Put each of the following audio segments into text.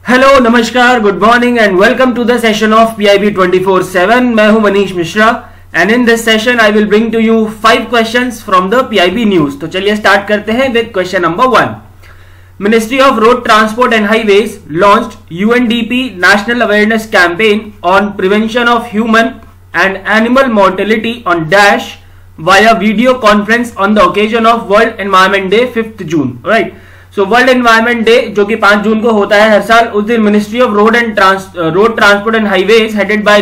Hello, नमस्कार, good morning and welcome to the session of PIB 24/7। मैं हूं Manish Mishra and in this session I will bring to you 5 questions from the PIB news. तो चलिए start करते हैं with question number 1। Ministry of road transport and highways launched UNDP national awareness campaign on prevention of human and animal mortality on dash via video conference on the occasion of world environment day 5 June. Right, so world environment day जो कि 5 जून को होता है हर साल, उस दिन ministry of road transport and highways headed by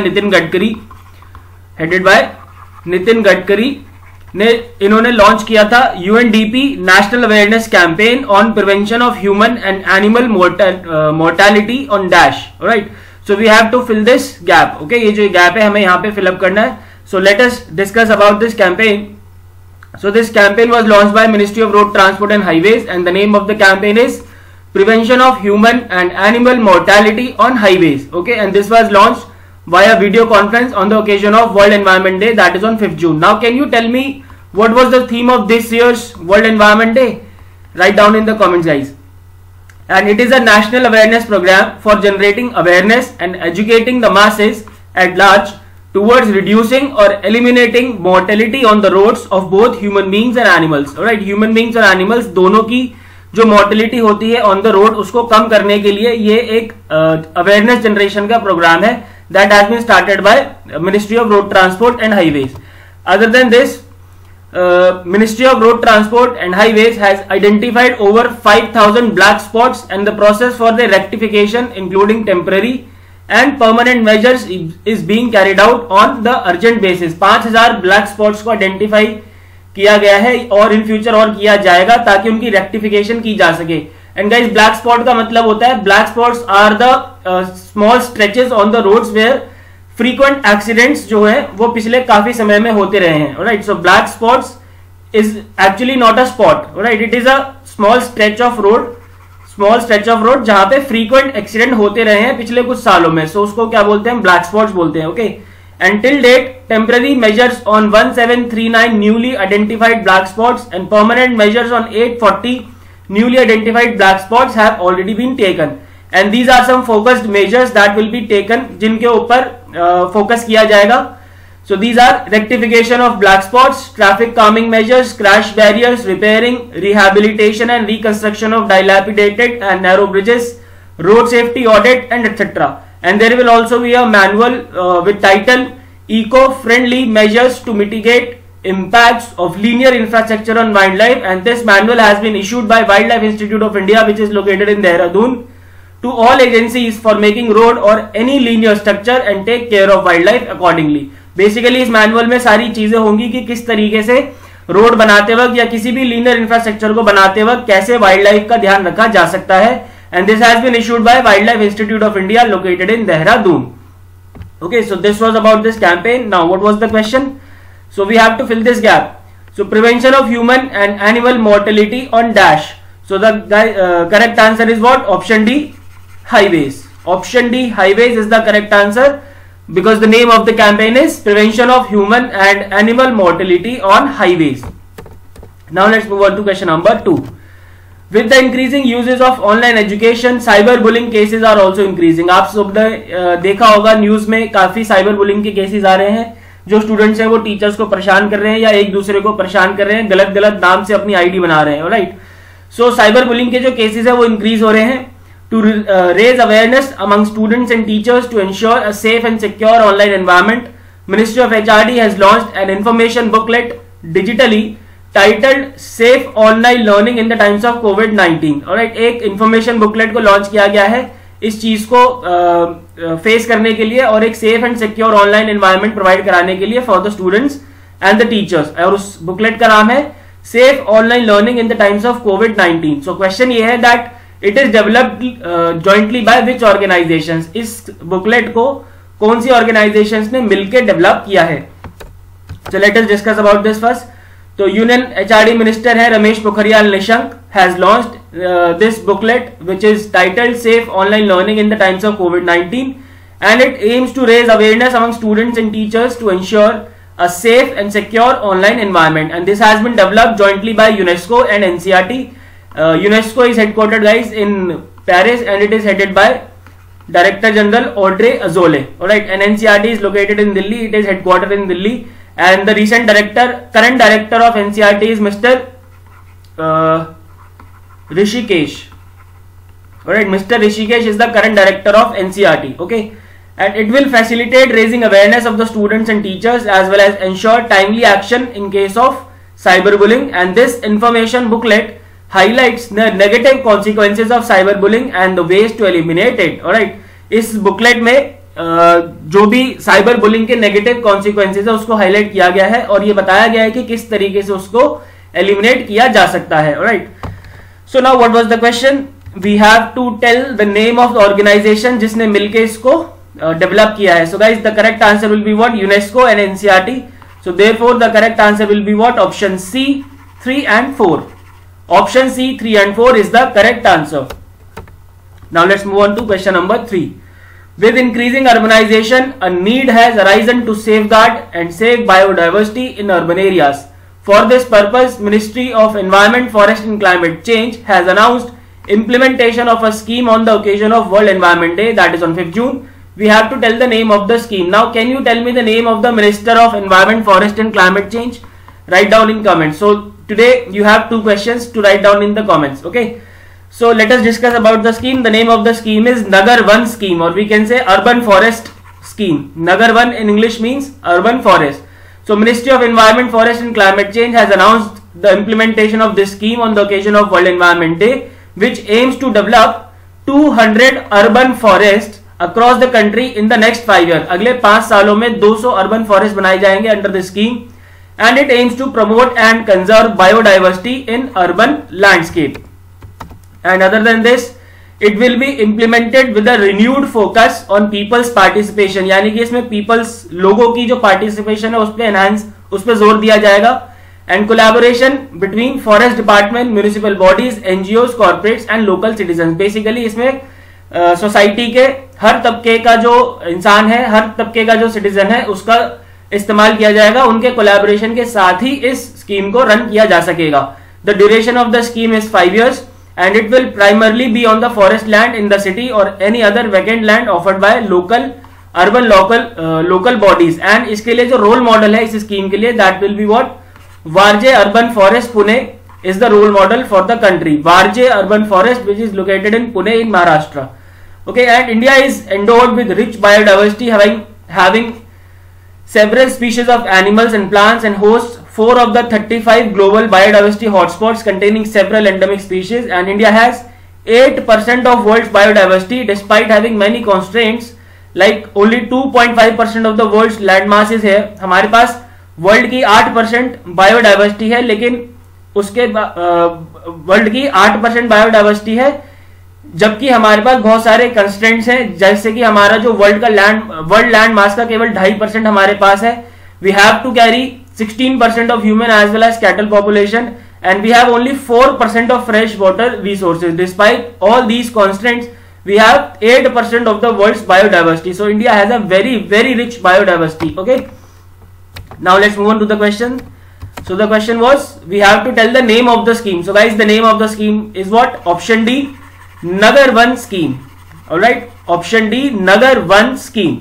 Nitin Gadkari ने इन्होंने लॉन्च किया था UNDP national awareness campaign on prevention of human and animal mortality on dash. Right, so we have to fill this gap. Okay, ये जो gap है हमें यहाँ पे फिलअप करना है। So let us discuss about this campaign. So this campaign was launched by Ministry of Road Transport and Highways and the name of the campaign is Prevention of Human and Animal Mortality on Highways. Okay, and this was launched via video conference on the occasion of World Environment Day, that is on 5th June. Now can you tell me what was the theme of this year's World Environment Day? Write down in the comments, guys. And it is a national awareness program for generating awareness and educating the masses at large towards reducing or eliminating mortality on the roads of both human beings and animals. Alright, human beings और animals दोनों की जो mortality होती है on the road उसको कम करने के लिए ये एक awareness generation का program है that has been started by Ministry of Road Transport and Highways. Other than this, Ministry of Road Transport and Highways has identified over 5,000 black spots and the process for their rectification including temporary and permanent measures is being carried out on the urgent basis. 5,000 black spots को identify किया गया है और in future और किया जाएगा ताकि उनकी रेक्टिफिकेशन की जा सके। एंड गाइस, ब्लैक स्पॉट का मतलब होता है, black spots are the small stretches on the roads where frequent accidents जो है वो पिछले काफी समय में होते रहे हैं। Right, so black spots is actually not a spot. Right, it is a small stretch of road जहां पे फ्रीक्वेंट एक्सीडेंट होते रहे हैं पिछले कुछ सालों में। सो उसको क्या बोलते हैं? ब्लैक स्पॉट्स बोलते हैं। Okay, and till date temporary measures on 1739 newly identified black spots and permanent measures on 840 newly identified black spots have already been taken and these are some focused measures that will be taken, जिनके ऊपर focus किया जाएगा। So these are rectification of black spots, traffic calming measures, crash barriers, repairing, rehabilitation and reconstruction of dilapidated and narrow bridges, road safety audit and etc. And there will also be a manual with title Eco-friendly measures to mitigate impacts of linear infrastructure on wildlife, and this manual has been issued by Wildlife Institute of India which is located in Dehradun to all agencies for making road or any linear structure and take care of wildlife accordingly. Basically इस manual में सारी चीजें होंगी कि किस तरीके से road बनाते वक्त या किसी भी लीनियर इंफ्रास्ट्रक्चर को बनाते वक्त कैसे वाइल्ड लाइफ का ध्यान रखा जा सकता है। And this has been issued by wildlife institute of India located in Dehradun. Okay, so this was about this campaign. Now what was the question? So we have to fill this gap. So prevention of human and animal mortality on dash. So the correct answer is what? Option D, highways. Option D, highways is the correct answer because the name of the campaign is Prevention of Human and Animal Mortality on Highways. Now let's move on to question number 2. With the increasing uses of online education, cyberbullying cases are also increasing. आप सब ने देखा होगा news में काफी cyberbullying के cases आ रहे हैं। जो स्टूडेंट्स हैं वो टीचर्स को परेशान कर रहे हैं या एक दूसरे को परेशान कर रहे हैं, गलत गलत नाम से अपनी आईडी बना रहे हैं। राइट, सो साइबरबुलिंग के जो केसेस है वो इंक्रीज हो रहे हैं। To raise awareness among students and teachers to ensure a safe and secure online environment, Ministry of HRD has launched an information booklet digitally titled Safe Online Learning in the Times of COVID-19. Alright, एक information booklet को launch किया गया है इस चीज को face करने के लिए और एक safe and secure online environment provide कराने के लिए for the students and the teachers. और उस बुकलेट का नाम है safe online learning in the times of COVID-19। So question ये है that it is developed jointly by which organisations? इस बुकलेट को कौन सी ऑर्गेनाइजेशंस ने मिलकर डेवलप किया है? So let us discuss about this first. तो यूनियन HRD मिनिस्टर है Ramesh Pokhriyal Nishank has launched this booklet which is titled safe online learning in the times of COVID-19 and it aims to raise awareness among students and teachers to ensure a safe and secure online environment, and this has been developed jointly by UNESCO and NCERT. UNESCO is headquartered, guys, in Paris and it is headed by Director General Audrey Azoulay. Alright, and NCERT is located in Delhi. It is headquartered in Delhi, and the current director of NCERT is Mr. Rishikesh. Alright, Mr. Rishikesh is the current director of NCERT. Okay, and it will facilitate raising awareness of the students and teachers as well as ensure timely action in case of cyberbullying. And this information booklet highlights the negative consequences of cyberbullying and the ways to eliminate it. Alright, इस बुकलेट में जो भी cyber bullying के negative consequences है उसको highlight किया गया है और ये बताया गया है कि किस तरीके से उसको एलिमिनेट किया जा सकता है. Alright, so now what was the question. We have to tell the name of the organisation जिसने मिलकर इसको डेवलप किया है. So guys, the correct answer will be what? UNESCO and NCERT. So therefore the correct answer will be what? Option C 3 and 4. Option C 3 and 4 is the correct answer. Now let's move on to question number 3. With increasing urbanization, a need has arisen to safeguard and save biodiversity in urban areas. For this purpose, Ministry of Environment, Forest and Climate Change has announced implementation of a scheme on the occasion of World Environment Day, that is on 5th June. We have to tell the name of the scheme. Now, can you tell me the name of the Minister of Environment, Forest and Climate Change? Write down in comments. So today you have 2 questions to write down in the comments. Okay, so let us discuss about the scheme. The name of the scheme is Nagar Van scheme, or we can say urban forest scheme. Nagar Van in English means urban forest. So Ministry of Environment, Forest and Climate Change has announced the implementation of this scheme on the occasion of World Environment Day, which aims to develop 200 urban forests across the country in the next 5 years. अगले 5 सालों में 200 urban forests बनाए जाएंगे under the scheme, and it aims to promote and conserve biodiversity in urban landscape. And other than this, it will be implemented with a renewed focus on people's participation. यानी कि इसमें people's लोगों की जो participation है उस पे जोर दिया जाएगा. And collaboration between forest department, municipal bodies, NGOs, corporates and local citizens. Basically इसमें सोसाइटी के हर तबके का जो इंसान है, हर तबके का जो सिटीजन है, उसका इस्तेमाल किया जाएगा. उनके कोलैबोरेशन के साथ ही इस स्कीम को रन किया जा सकेगा. The duration of the scheme is 5 years and it will primarily be on the forest land in the city or any other vacant land offered by local bodies. And इसके लिए जो role model है इस scheme के लिए, that will be what? Warje urban forest Pune is the role model for the country. Varje urban forest, which is located in Pune in Maharashtra. Okay, and India is endowed with rich biodiversity, having several species of animals and plants, and hosts 4 of the 35 global biodiversity hotspots containing several endemic species. And India has 8% of world's biodiversity, despite having many constraints, like only 2.5% of the world's land mass is here. हमारे पास world की 8% biodiversity है, लेकिन उसके world की 8% biodiversity है, जबकि हमारे पास बहुत सारे कंस्ट्रेंट्स हैं, जैसे कि हमारा जो वर्ल्ड लैंड मास का केवल 2.5% हमारे पास है. We have to carry 16% of human as well as cattle population, and we have only 4% of fresh water resources. Despite all these constraints, we have 8% of the world's biodiversity. So India has a very, very rich biodiversity. Okay, now let's move on to the question. So the question was, we have to tell the name of the scheme. So guys, the name of the scheme is what? Option D, Nagar Van scheme. Alright, option D, Nagar Van scheme.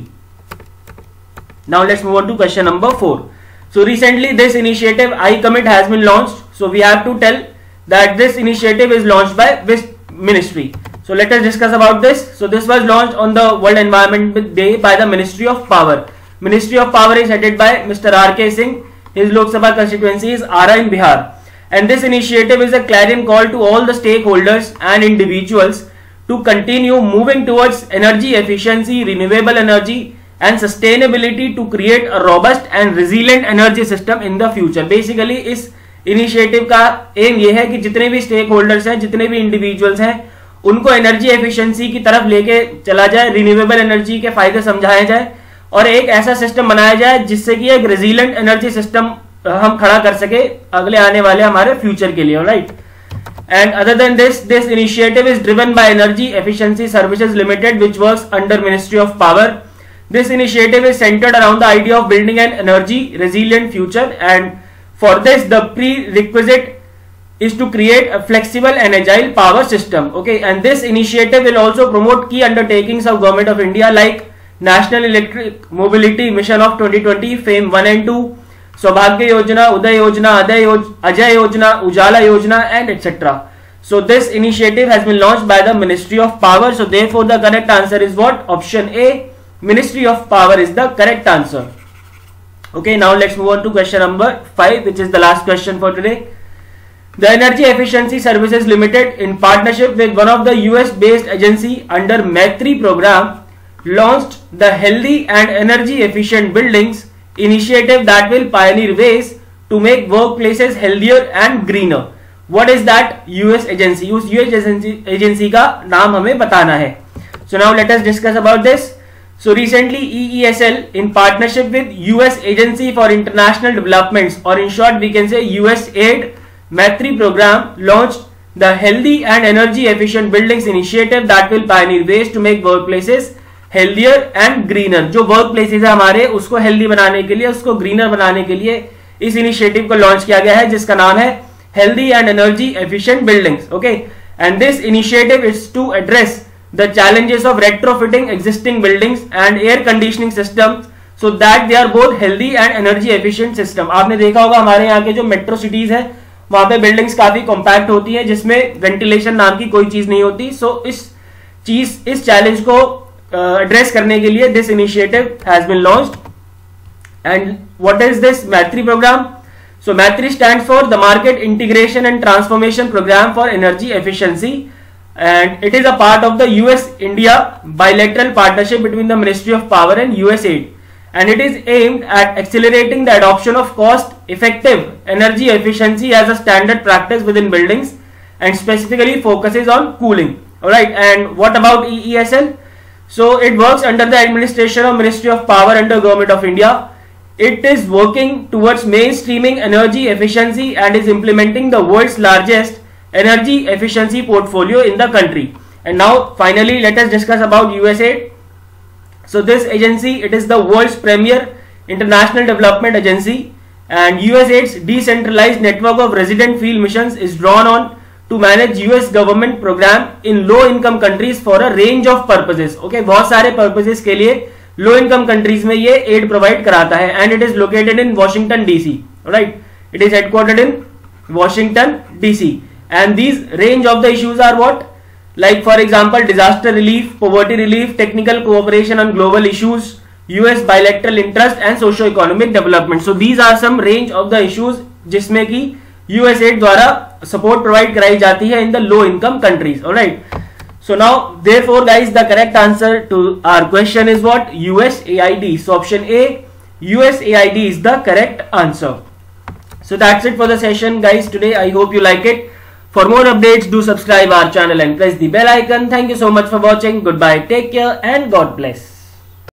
Now let's move on to question number 4. So recently this initiative iCommit has been launched. So we have to tell that this initiative is launched by which ministry. So let us discuss about this. So this was launched on the World Environment Day by the Ministry of Power. Ministry of Power is headed by Mr. R.K. Singh. His Lok Sabha constituency is Ara in Bihar. And this initiative is a clarion call to all the stakeholders and individuals to continue moving towards energy efficiency, renewable energy and sustainability to create a robust and resilient energy system in the future. Basically इस initiative का aim ये है कि जितने भी stakeholders हैं, जितने भी individuals हैं, उनको एनर्जी एफिशिएंसी की तरफ लेके चला जाए, रिन्यूएबल एनर्जी के फायदे समझाया जाए और एक ऐसा सिस्टम बनाया जाए जिससे कि एक रेजिलेंट एनर्जी सिस्टम हम खड़ा कर सके अगले आने वाले हमारे फ्यूचर के लिए. Right, and other than this initiative is driven by energy efficiency services limited which works under ministry of power. This initiative is centred around the idea of building an energy resilient future, and for this the prerequisite is to create a flexible and agile power system. Okay, and this initiative will also promote key undertakings of Government of India like National Electric Mobility Mission of 2020, FAME 1 and 2, Saubhagya Yojana, Uday Yojana, Ajay Yojana, Ujala Yojana, and etc. So this initiative has been launched by the Ministry of Power. So therefore the correct answer is what? Option A, Ministry of Power is the correct answer. Okay, now let's move on to question number 5, which is the last question for today. The Energy Efficiency Services Limited, in partnership with one of the US-based agency under Maitri program, launched the Healthy and Energy Efficient Buildings initiative that will pioneer ways to make workplaces healthier and greener. What is that US agency? उस US agency का नाम हमें बताना है. So now let us discuss about this. So recently EESL, in partnership with US Agency for International Developments, or in short we can say USAID, Maitri program, launched the Healthy and Energy Efficient Buildings initiative that will pioneer ways to make workplaces healthier and greener. जो workplaces है हमारे, उसको healthy बनाने के लिए, उसको greener बनाने के लिए इस initiative को launch किया गया है, जिसका नाम है Healthy and Energy Efficient Buildings. Okay, and this initiative is to address the challenges of retrofitting existing buildings and air conditioning systems so that they are both healthy and energy efficient system. आपने देखा होगा हमारे यहाँ के जो metro cities है वहां पे बिल्डिंग्स काफी कॉम्पैक्ट होती हैं जिसमें वेंटिलेशन नाम की कोई चीज नहीं होती. सो इस चैलेंज को एड्रेस करने के लिए this initiative has been launched. And what is this Maitri programme? So Maitri stands for the market integration and transformation programme for energy efficiency, and it is a part of the US-India bilateral partnership between the Ministry of Power and USAID, and it is aimed at accelerating the adoption of cost-effective energy efficiency as a standard practice within buildings, and specifically focuses on cooling. Alright, and what about EESL? So it works under the administration of Ministry of Power under Government of India. It is working towards mainstreaming energy efficiency and is implementing the world's largest energy efficiency portfolio in the country. And now finally let us discuss about USAID. So this agency, it is the world's premier international development agency, and USAID's decentralized network of resident field missions is drawn on to manage US government program in low income countries for a range of purposes. Okay, बहुत सारे purposes के लिए low income countries में ये aid provide कराता है, and it is located in Washington DC. Alright, it is headquartered in Washington DC. And these range of the issues are what? Like for example, disaster relief, poverty relief, technical cooperation on global issues, US bilateral interest and socio-economic development. So these are some range of the issues जिसमें कि USAID द्वारा support provide कराई जाती है in the low income countries. Alright. So now therefore guys, the correct answer to our question is what? USAID. So option A, USAID is the correct answer. So that's it for the session guys today. I hope you like it. For more updates, do subscribe our channel and press the bell icon. Thank you so much for watching. Goodbye, take care and God bless.